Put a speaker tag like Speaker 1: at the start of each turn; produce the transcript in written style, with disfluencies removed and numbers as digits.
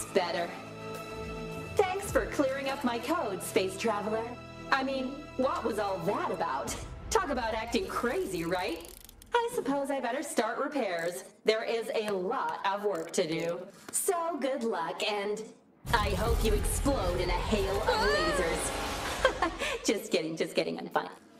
Speaker 1: That's better. Thanks for clearing up my code, space traveler. I mean, what was all that about? Talk about acting crazy, right? I suppose I better start repairs. There is a lot of work to do. So good luck, and I hope you explode in a hail of lasers. Just kidding, I'm fine.